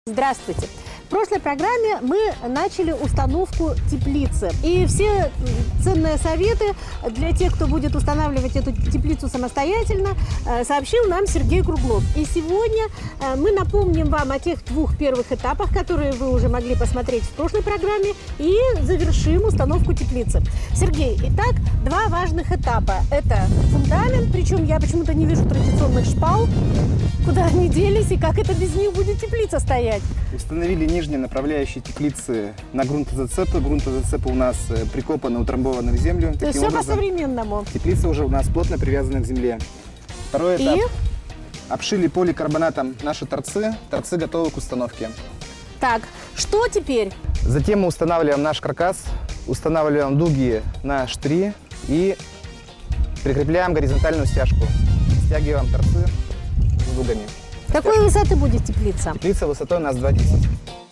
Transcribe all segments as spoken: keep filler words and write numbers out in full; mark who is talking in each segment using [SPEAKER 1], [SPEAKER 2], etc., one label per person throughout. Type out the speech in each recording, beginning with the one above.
[SPEAKER 1] Здравствуйте! В прошлой программе мы начали установку теплицы. И все ценные советы для тех, кто будет устанавливать эту теплицу самостоятельно, сообщил нам Сергей Круглов. И сегодня мы напомним вам о тех двух первых этапах, которые вы уже могли посмотреть в прошлой программе, и завершим установку теплицы. Сергей, итак, два важных этапа. Это фундамент, причем я почему-то не вижу традиционных шпал. Куда они делись и как это без них будет теплица стоять?
[SPEAKER 2] Установили нижние направляющие теплицы на грунтозацепы. Грунтозацепы у нас прикопаны, утрамбованы в землю.
[SPEAKER 1] То есть все по-современному.
[SPEAKER 2] Теплица уже у нас плотно привязана к земле. Второй этап. И? Обшили поликарбонатом наши торцы. Торцы готовы к установке.
[SPEAKER 1] Так, что теперь?
[SPEAKER 2] Затем мы устанавливаем наш каркас, устанавливаем дуги на штыри и прикрепляем горизонтальную стяжку. Стягиваем торцы с дугами.
[SPEAKER 1] Какой высоты будет теплица?
[SPEAKER 2] Теплица высотой у нас два десять.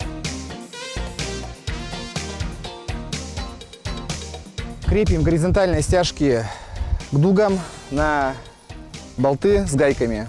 [SPEAKER 2] Крепим горизонтальные стяжки к дугам на болты с гайками.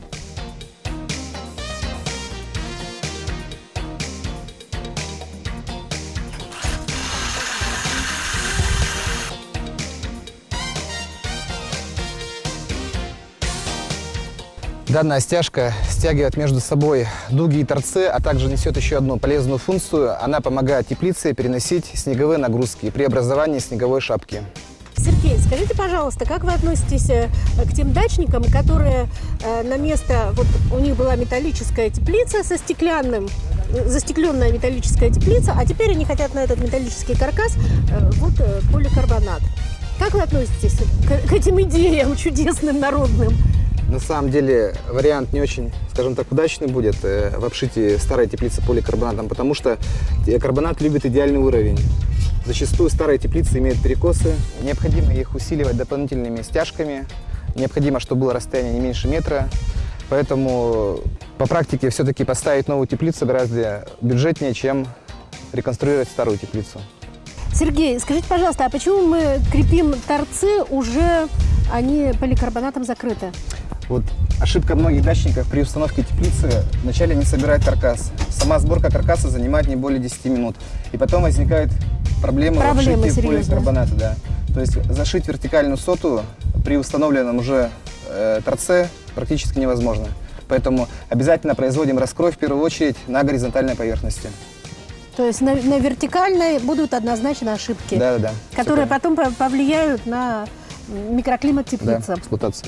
[SPEAKER 2] Данная стяжка стягивает между собой дуги и торцы, а также несет еще одну полезную функцию. Она помогает теплице переносить снеговые нагрузки при образовании снеговой шапки.
[SPEAKER 1] Сергей, скажите, пожалуйста, как вы относитесь к тем дачникам, которые на место, вот у них была металлическая теплица со стеклянным, застекленная металлическая теплица, а теперь они хотят на этот металлический каркас вот поликарбонат. Как вы относитесь к, к этим идеям чудесным, народным?
[SPEAKER 2] На самом деле вариант не очень, скажем так, удачный будет э, в обшитии старой теплицы поликарбонатом, потому что карбонат любит идеальный уровень. Зачастую старые теплицы имеют перекосы. Необходимо их усиливать дополнительными стяжками. Необходимо, чтобы было расстояние не меньше метра. Поэтому по практике все-таки поставить новую теплицу гораздо бюджетнее, чем реконструировать старую теплицу.
[SPEAKER 1] Сергей, скажите, пожалуйста, а почему мы крепим торцы, уже они поликарбонатом закрыты?
[SPEAKER 2] Вот ошибка многих дачников при установке теплицы: вначале не собирают каркас. Сама сборка каркаса занимает не более десяти минут. И потом возникают проблемы,
[SPEAKER 1] проблемы
[SPEAKER 2] в обшитии поликарбоната. Да. То есть зашить вертикальную соту при установленном уже э, торце практически невозможно. Поэтому обязательно производим раскрой в первую очередь на горизонтальной поверхности.
[SPEAKER 1] То есть на, на вертикальной будут однозначно ошибки,
[SPEAKER 2] да, да, да.
[SPEAKER 1] которые потом повлияют на микроклимат теплицы.
[SPEAKER 2] Да, эксплуатация.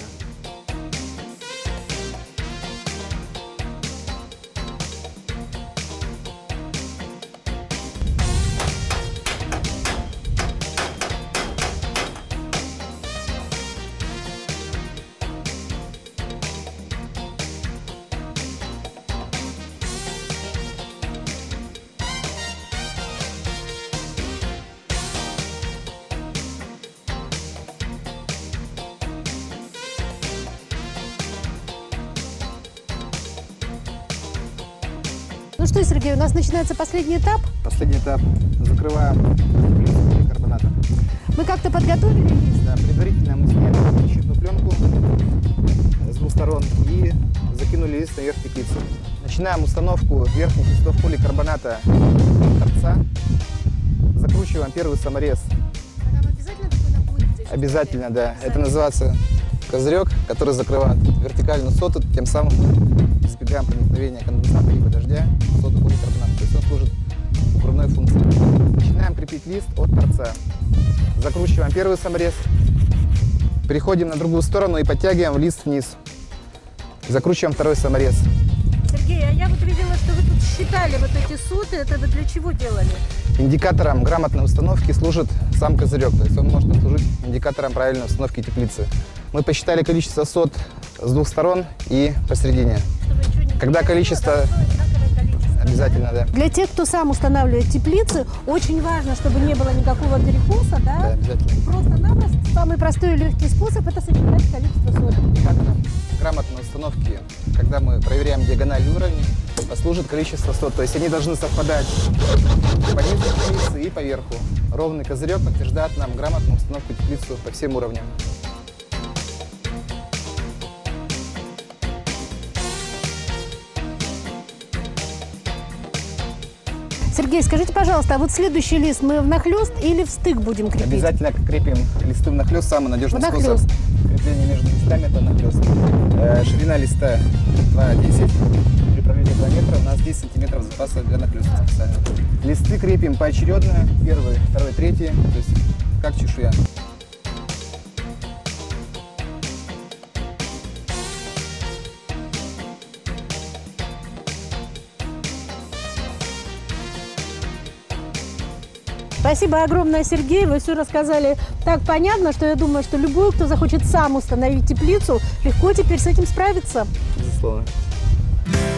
[SPEAKER 1] Ну что, Сергей, у нас начинается последний этап.
[SPEAKER 2] Последний этап. Закрываем теплицу поликарбоната.
[SPEAKER 1] Мы как-то подготовили лист?
[SPEAKER 2] Да, предварительно мы сняли защитную пленку с двух сторон и закинули лист наверх теплицы. Начинаем установку верхних листов поликарбоната торца. Закручиваем первый саморез.
[SPEAKER 1] А нам обязательно такой набор здесь?
[SPEAKER 2] Обязательно, да. Это называется козырек, который закрывает вертикальную соту, тем самым избегаем проникновения конденсата либо дождя в соту поликарбоната. То есть он служит укрывной функцией. Начинаем крепить лист от торца. Закручиваем первый саморез, переходим на другую сторону и подтягиваем лист вниз. Закручиваем второй саморез.
[SPEAKER 1] Сергей, а я вот видела, что вы тут считали вот эти соты. Это вы для чего делали?
[SPEAKER 2] Индикатором грамотной установки служит сам козырек. То есть он может послужить индикатором правильной установки теплицы. Мы посчитали количество сот с двух сторон и посередине. Когда количество... Обязательно, да.
[SPEAKER 1] Для тех, кто сам устанавливает теплицы, очень важно, чтобы не было никакого перекоса, да?
[SPEAKER 2] Да, обязательно.
[SPEAKER 1] Просто-напросто самый простой и легкий способ – это сочетать количество сот.
[SPEAKER 2] Индикатором грамотной установки, когда мы проверяем диагональные уровни, послужит количество сот. То есть они должны совпадать по низу теплицы и по верху. Ровный козырек подтверждает нам грамотную установку теплицы по всем уровням.
[SPEAKER 1] Сергей, скажите, пожалуйста, а вот следующий лист мы внахлёст или в стык будем крепить?
[SPEAKER 2] Обязательно крепим листы внахлёст. Самый надежный
[SPEAKER 1] Внахлёст.
[SPEAKER 2] способ крепления между листами – это нахлёст. Э, ширина листа два десять. При пролете два метра у нас десять сантиметров запаса для нахлёста специально. Листы крепим поочередно. Первый, второй, третий. То есть как чешуя.
[SPEAKER 1] Спасибо огромное, Сергей. Вы все рассказали так понятно, что я думаю, что любой, кто захочет сам установить теплицу, легко теперь с этим справится.
[SPEAKER 2] Безусловно.